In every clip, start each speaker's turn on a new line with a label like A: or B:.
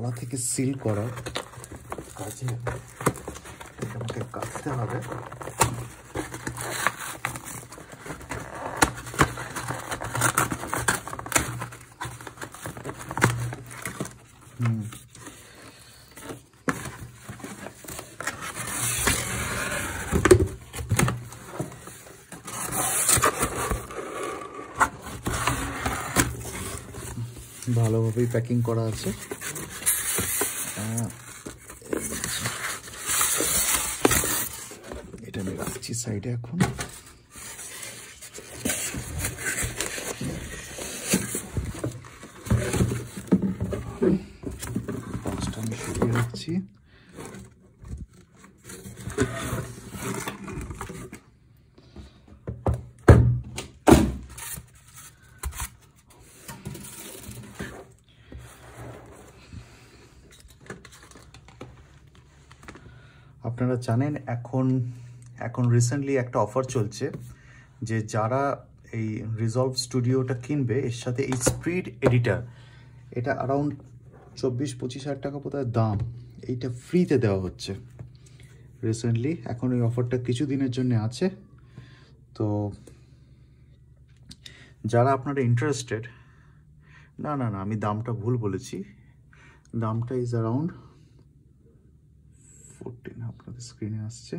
A: তলা থেকে সিল করা কাজে আমাকে কাটতে হবে। ভালোভাবেই প্যাকিং করা আছে। এটা আমি রাখছি সাইডে। এখন বক্সটা আমি সরিয়ে রাখছি। আপনারা জানেন এখন রিসেন্টলি একটা অফার চলছে যে যারা এই রিজলভ স্টুডিওটা কিনবে এর সাথে এই স্পিড এডিটর, এটা অ্যারাউন্ড 24-25 হাজার টাকা বোধহয় দাম, এইটা ফ্রিতে দেওয়া হচ্ছে রিসেন্টলি। এখন এই অফারটা কিছু দিনের জন্য আছে। তো যারা আপনারা ইন্টারেস্টেড, না আমি দামটা ভুল বলেছি, দামটা ইজ অ্যারাউন্ড 14, আপনাদের স্ক্রিনে আসছে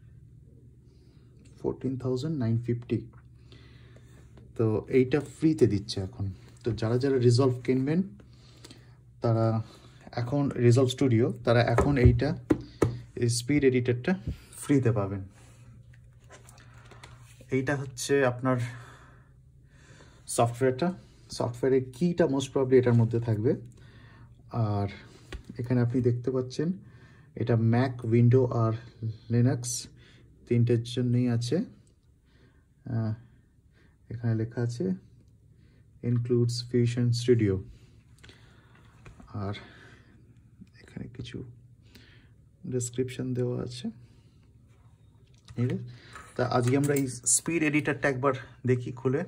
A: 14,950। তো এইটা ফ্রিতে দিচ্ছে এখন। তো যারা রিজলভ কিনবেন তারা এখন, রিজলভ স্টুডিও, তারা এখন এইটা স্পিড এডিটরটা ফ্রিতে পাবেন। এইটা হচ্ছে আপনার সফটওয়্যারের কিটা মোস্ট প্রবলি এটার মধ্যে থাকবে। আর এখানে আপনি দেখতে পাচ্ছেন এটা ম্যাক, উইন্ডো আর লিনাক্স তিনটের জন্যই আছে। এখানে লেখা আছে ইনক্লুডস ফিউশন স্টুডিও। আর এখানে কিছু ডেসক্রিপশন দেওয়া আছে। তা আজকে আমরা এই স্পিড এডিটরটা একবার দেখি খুলে।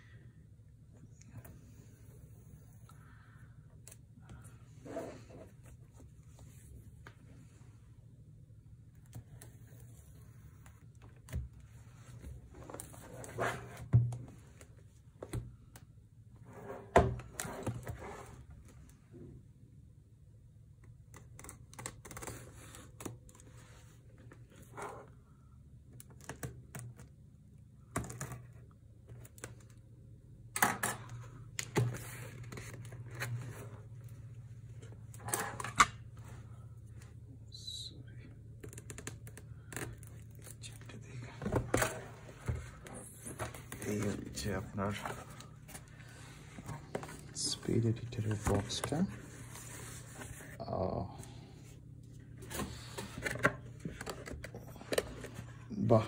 A: এই হচ্ছে আপনার স্পিড এডিটরের বক্সটা। বাহ,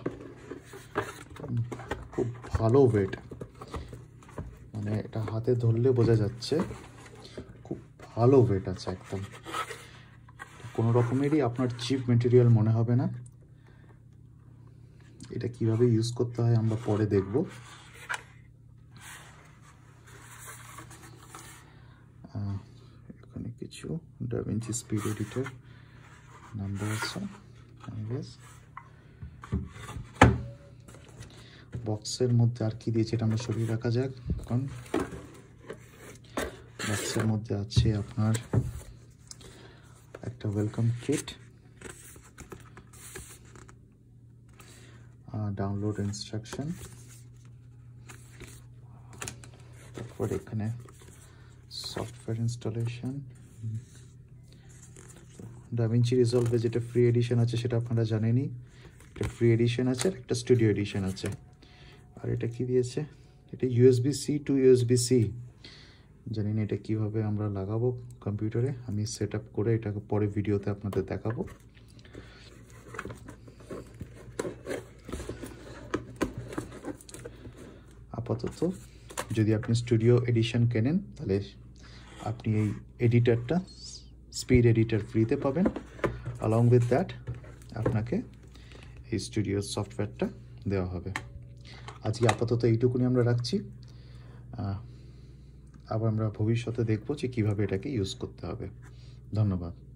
A: খুব ভালো ওয়েট, মানে এটা হাতে ধরলে বোঝা যাচ্ছে খুব ভালো ওয়েট আছে একদম। কোনো রকমেরই আপনার চিপ মেটেরিয়াল মনে হবে না। এটা কিভাবে ইউজ করতে হয় আমরা পরে দেখব। এখানে কিছু ডাভিঞ্চি স্পিড এডিটর নাম্বার আছে। বক্সের মধ্যে আর কি দিয়েছে এটা আমরা সরিয়ে রাখা যাক। এখন বক্সের মধ্যে আছে আপনার একটা ওয়েলকাম কিট, ডাউনলোড ইনস্ট্রাকশন, তারপর এখানে সফটওয়্যার ইনস্টলেশন। ডাভিঞ্চি রিজলভে যেটা ফ্রি এডিশন আছে সেটা আপনারা জানেনই, একটা ফ্রি এডিশন আছে আর একটা স্টুডিও এডিশন আছে। আর এটা কি দিয়েছে, এটা USB-C টু USB-C। জানি না এটা কীভাবে আমরা লাগাবো কম্পিউটারে, আমি সেট আপ করে এটাকে পরে ভিডিওতে আপনাদের দেখাবো। আপাতত যদি আপনি স্টুডিও এডিশন কেনেন তাহলে আপনি এই এডিটরটা, স্পিড এডিটর ফ্রিতে পাবেন। along with that আপনাকে এই স্টুডিও সফটওয়্যারটা দেওয়া হবে। আজকে আপাতত এইটুকুনি আমরা রাখছি, আবার আমরা ভবিষ্যতে দেখব যে কীভাবে এটাকে ইউজ করতে হবে। ধন্যবাদ।